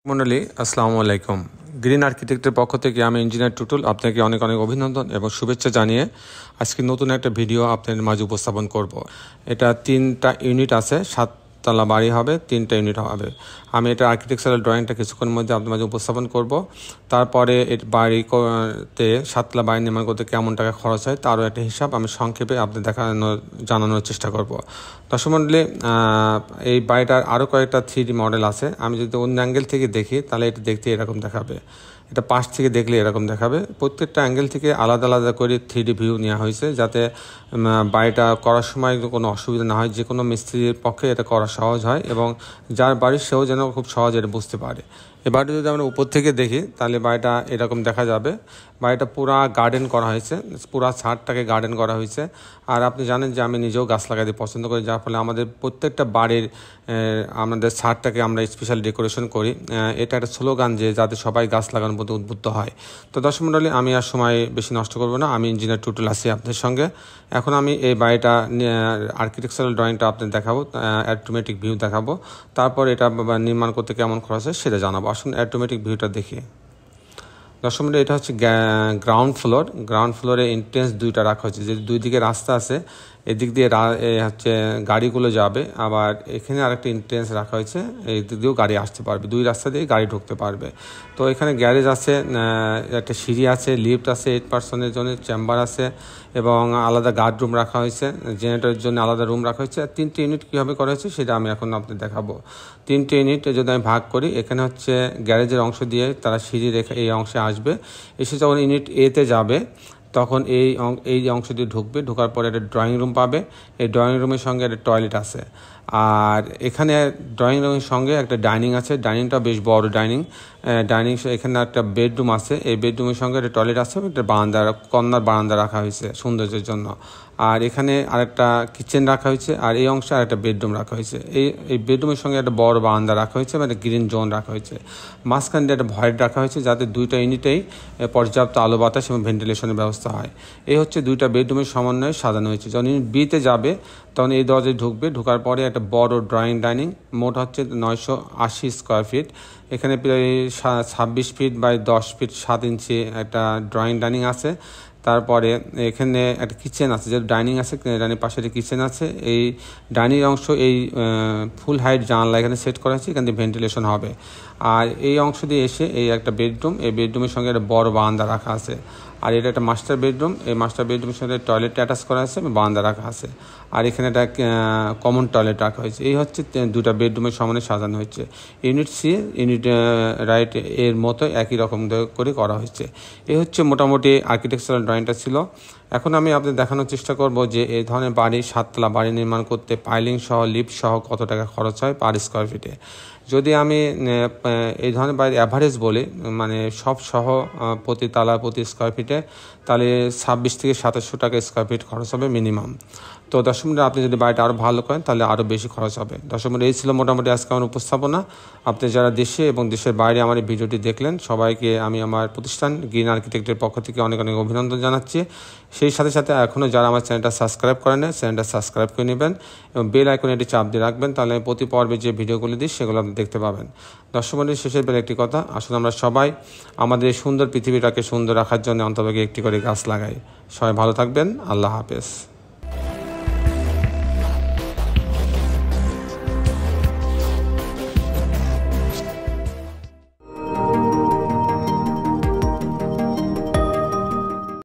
মন্ডলী আসসালামু আলাইকুম। গ্রিন আর্কিটেক্টের পক্ষ থেকে আমি ইঞ্জিনিয়ার টুটুল আপনাকে অনেক অনেক অভিনন্দন এবং শুভেচ্ছা জানিয়ে আজকে নতুন একটা ভিডিও আপনাদের মাঝে উপস্থাপন করব। এটা 3টা ইউনিট আছে, 7তলা বাড়ি হবে, 3টা ইউনিট হবে। আমি এটা আর্কিটেকচারাল ড্রয়িংটা কিছুক্ষণের মধ্যে আপনাদের মাঝে উপস্থাপন করব। তারপরে বাড়িতে 7তলা বাড়ি নির্মাণ করতে কেমন টাকা খরচ হয় তারও একটা হিসাব আমি সংক্ষেপে আপনাদের জানানোর চেষ্টা করব। দর্শক মণ্ডলী, এই বাড়িটার আরও কয়েকটা 3D মডেল আছে। আমি যদি অন্য অ্যাঙ্গেল থেকে দেখি তাহলে এটা দেখতে এরকম দেখাবে, এটা পাশ থেকে দেখলে এরকম দেখাবে। প্রত্যেকটা অ্যাঙ্গেল থেকে আলাদা আলাদা করে 3D ভিউ নেওয়া হয়েছে, যাতে বাড়িটা করার সময় কোনো অসুবিধা না হয়, যে কোনো মিস্ত্রির পক্ষে এটা করা সহজ হয় এবং যার বাড়ির সেও যেন খুব সহজে এটা বুঝতে পারে। এই বাড়িটা যদি আমরা উপর থেকে দেখি তাহলে বাড়িটা এরকম দেখা যাবে। বাড়িটা পুরা গার্ডেন করা হয়েছে, পুরা ছাদটাকে গার্ডেন করা হয়েছে। আর আপনি জানেন যে আমি নিজেও গাছ লাগাতে পছন্দ করি, যার ফলে আমাদের প্রত্যেকটা বাড়ির আমাদের ছাদটাকে আমরা স্পেশাল ডেকোরেশন করি। এটা একটা স্লোগান যে যাতে সবাই গাছ লাগানোর প্রতি উদ্বুদ্ধ হয়। তো দর্শক মণ্ডলী, আমি আর সময় বেশি নষ্ট করব না, আমি ইঞ্জিনিয়ার টুটুল আছি আপনাদের সঙ্গে। এখন আমি এই বাড়িটা আর্কিটেকচারাল ড্রয়িংটা আপনাদের দেখাবো, অ্যাটোমেটিক ভিউ দেখাবো, তারপর এটা নির্মাণ করতে কেমন খরচ হয় সেটা জানাবো। আসুন অ্যাটোমেটিক ভিউটা দেখি। দর্শক মণ্ডলী, এটা হচ্ছে গ্রাউন্ড ফ্লোর। গ্রাউন্ড ফ্লোরে এন্ট্রেন্স 2টা রাখা হয়েছে, যে 2 দিকে রাস্তা আছে, এদিক দিয়ে হচ্ছে গাড়িগুলো যাবে, আবার এখানে আরেকটা এন্ট্রেন্স রাখা হয়েছে, এই দিক দিয়েও গাড়ি আসতে পারবে, 2 রাস্তা দিয়ে গাড়ি ঢুকতে পারবে। তো এখানে গ্যারেজ আছে, একটা সিঁড়ি আছে, লিফট আছে, 8 পার্সনের জন্য চেম্বার আছে এবং আলাদা গার্ড রুম রাখা হয়েছে, জেনারেটরের জন্য আলাদা রুম রাখা হয়েছে। আর 3টে ইউনিট কীভাবে করা হয়েছে সেটা আমি এখন আপনাদের দেখাবো। 3টে ইউনিট যদি আমি ভাগ করি, এখানে হচ্ছে গ্যারেজের অংশ দিয়ে তারা সিঁড়ি রেখে এই অংশে আসবে, এসে যখন ইউনিট এতে যাবে তখন এই অংশ দিয়ে ঢুকবে, ঢোকার পরে একটা ড্রয়িং রুম পাবে। এই ড্রয়িং রুমের সঙ্গে একটা টয়লেট আছে, আর এখানে ড্রয়িং রুমের সঙ্গে একটা ডাইনিং আছে, ডাইনিংটা বেশ বড় ডাইনিং। এখানে একটা বেডরুম আছে, এই বেডরুমের সঙ্গে একটা টয়লেট আছে, একটা কর্নার বারান্দা রাখা হয়েছে সৌন্দর্যের জন্য। আর এখানে আরেকটা কিচেন রাখা হয়েছে, আর এই অংশে আরেকটা বেডরুম রাখা হয়েছে। এই বেডরুমের সঙ্গে একটা বড় বারান্দা রাখা হয়েছে, মানে গ্রিন জোন রাখা হয়েছে। মাঝখান দিয়ে একটা ভয়েড রাখা হয়েছে, যাতে 2টা ইউনিটেই পর্যাপ্ত আলো বাতাস এবং ভেন্টিলেশনের ব্যবস্থা হয়। এই হচ্ছে 2টা বেডরুমের সমন্বয়ে সাজানো হয়েছে। যখন ইউনিট বিতে যাবে তখন এই দরজায় ঢুকবে, ঢোকার পরে একটা বড় ড্রয়িং ডাইনিং, মোট হচ্ছে 980 স্কোয়ার ফিট। এখানে প্রায় 26 ফিট বাই 10 ফিট 7 ইঞ্চি একটা ড্রয়িং ডাইনিং আছে। তারপরে এখানে একটা কিচেন আছে, যে ডাইনিং আছে, ডাইনিং পাশে একটা কিচেন আছে। এই ডাইনিং অংশ এই ফুল হাইট জানলা এখানে সেট করা আছে, এখান দিয়ে ভেন্টিলেশন হবে। আর এই অংশ দিয়ে এসে এই একটা বেডরুম, এই বেডরুমের সঙ্গে একটা বড় বারান্দা রাখা আছে। আর এটা একটা মাস্টার বেডরুম, এই মাস্টার বেডরুমের সঙ্গে টয়লেট অ্যাটাচ করা আছে এবং বারান্দা রাখা আছে। আর এখানে একটা কমন টয়লেট রাখা হয়েছে। এই হচ্ছে 2টা বেডরুমের সামনে সাজানো হয়েছে। ইউনিট সি ইউনিট রাইট এর মতো একই রকম করে করা হয়েছে। এই হচ্ছে মোটামুটি আর্কিটেকচারাল ড্রয়িংটা ছিল। এখন আমি আপনাদের দেখানোর চেষ্টা করব যে এই ধরনের বাড়ি 7তলা বাড়ি নির্মাণ করতে পাইলিং সহ লিফট সহ কত টাকা খরচ হয় পার স্কোয়ার ফিটে। যদি আমি এই ধরনের বাড়ির অ্যাভারেজ বলি, মানে সব সহ প্রতি তালা প্রতি স্কোয়ার ফিটে, তাহলে 26 থেকে 2700 টাকা স্কোয়ার ফিট খরচ হবে মিনিমাম। তো দর্শক মণ্ডলী, আপনি যদি বাড়িটা আরও ভালো করেন তাহলে আরও বেশি খরচ হবে। দর্শক মণ্ডলী, এই ছিল মোটামুটি আজকে আমার উপস্থাপনা। আপনি যারা দেশে এবং দেশের বাইরে আমার এই ভিডিওটি দেখলেন, সবাইকে আমি আমার প্রতিষ্ঠান গ্রিন আর্কিটেক্টের পক্ষ থেকে অনেক অনেক অভিনন্দন জানাচ্ছি। সেই সাথে সাথে এখনও যারা আমার চ্যানেলটা সাবস্ক্রাইব করেন না, চ্যানেলটা সাবস্ক্রাইব করে নেবেন এবং বেল আইকনে এটি চাপ দিয়ে রাখবেন, তাহলে প্রতি পর্বে যে ভিডিওগুলি দিই সেগুলো আপনি দেখতে পাবেন। দর্শক মণ্ডলী, শেষের বেলা একটি কথা, আসলে আমরা সবাই আমাদের এই সুন্দর পৃথিবীটাকে সুন্দর রাখার জন্য অন্তত একটি করে গাছ লাগাই। সবাই ভালো থাকবেন, আল্লাহ হাফেজ।